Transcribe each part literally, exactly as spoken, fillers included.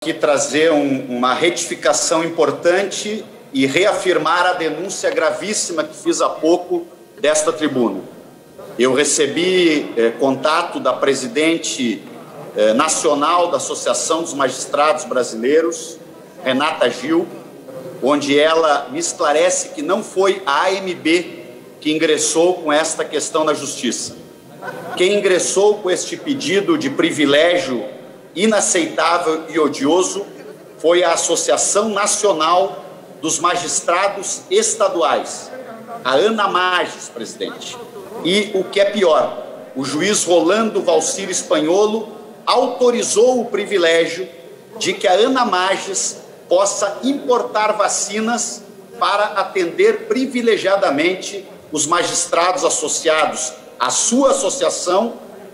aqui trazer um, uma retificação importante e reafirmar a denúncia gravíssima que fiz há pouco desta tribuna. Eu recebi eh, contato da presidente eh, nacional da Associação dos Magistrados Brasileiros, Renata Gil, onde ela me esclarece que não foi a A M B que ingressou com esta questão na Justiça. Quem ingressou com este pedido de privilégio inaceitável e odioso foi a Associação Nacional dos Magistrados Estaduais, a ANAMAGES, presidente. E o que é pior, o juiz Rolando Valcir Spanholo autorizou o privilégio de que a ANAMAGES possa importar vacinas para atender privilegiadamente os magistrados associados à sua associação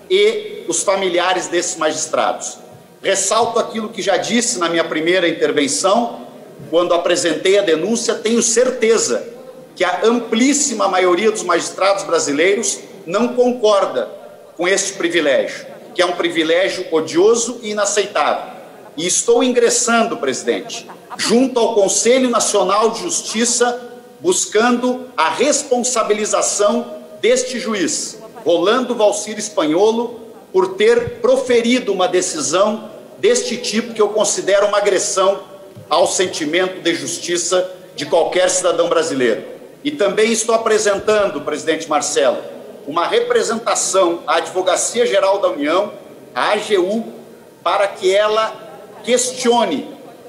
e os familiares desses magistrados. Ressalto aquilo que já disse na minha primeira intervenção, quando apresentei a denúncia. Tenho certeza que a amplíssima maioria dos magistrados brasileiros não concorda com este privilégio, que é um privilégio odioso e inaceitável. E estou ingressando, presidente, junto ao Conselho Nacional de Justiça, buscando a responsabilização deste juiz, Rolando Valcir Spanholo, por ter proferido uma decisão deste tipo, que eu considero uma agressão ao sentimento de justiça de qualquer cidadão brasileiro. E também estou apresentando, presidente Marcelo, uma representação à Advocacia Geral da União, a A G U, para que ela questione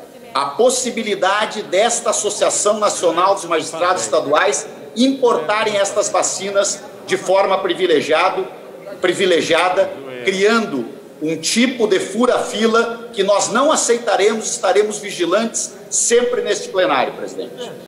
a possibilidade desta Associação Nacional dos Magistrados Estaduais importarem estas vacinas de forma privilegiado, privilegiada, criando um tipo de fura-fila que nós não aceitaremos. Estaremos vigilantes sempre neste plenário, presidente.